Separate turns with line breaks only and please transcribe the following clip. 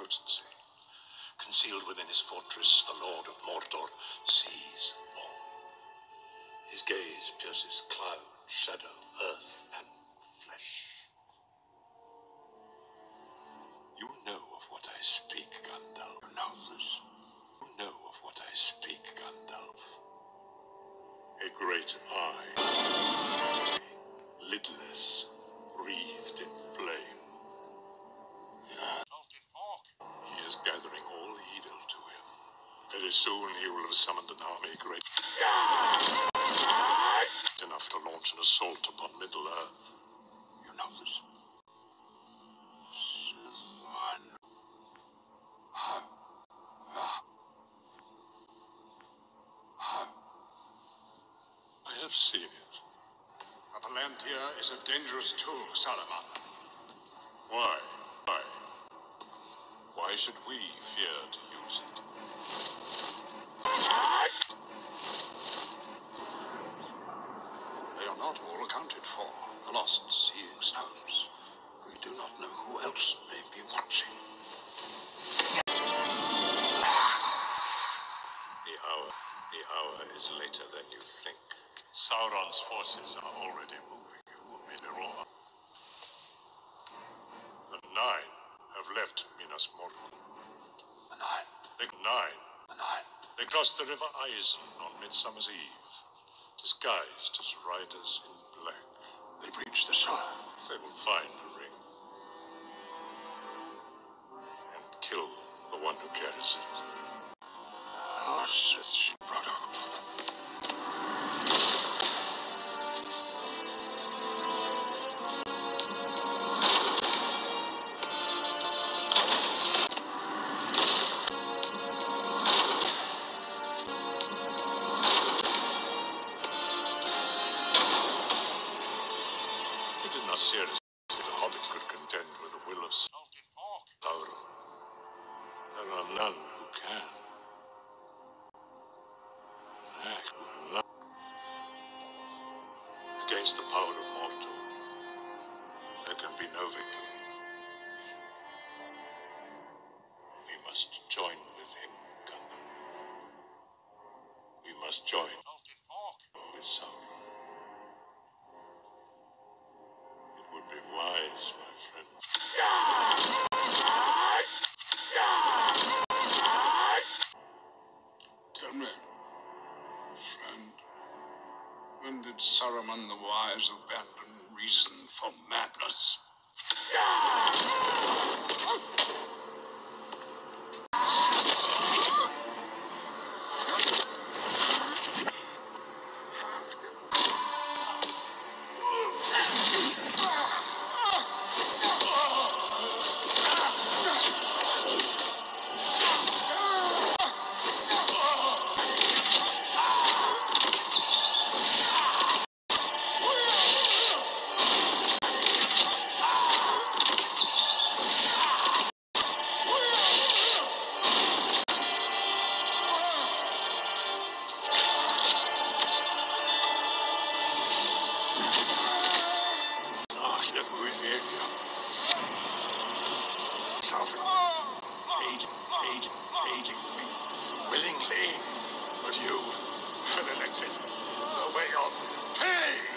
emergency. Concealed within his fortress, the Lord of Mordor sees all. His gaze pierces cloud, shadow, earth, and flesh. You know of what I speak, Gandalf. You know this. You know of what I speak, Gandalf. A great eye, lidless, wreathed in flame. He is gathering all evil to him. Very soon he will have summoned an army great enough to launch an assault upon Middle-earth. You know this. I have seen it. A Palantir is a dangerous tool, Saruman. Why? Why? Why should we fear to use it? They are not all accounted for. The lost seeing stones. We do not know who else may be watching. The hour is later than you think. Sauron's forces are already moving. Mineral. The Nine have left Minas Morgul. The Nine. They crossed the River Eisen on Midsummer's Eve, disguised as riders in black. They've reached the Shire. They will find the ring. And kill the one who carries it. Our Sith product. Seriously, the Hobbit could contend with the will of Sauron. There are none who can. Against the power of Mordor, there can be no victory. We must join with him, Gandalf. We must join with Sauron. Would be wise, my friend. Tell me, friend, when did Saruman the Wise abandon reason for madness? Aiding me willingly, but you have elected the way of pain.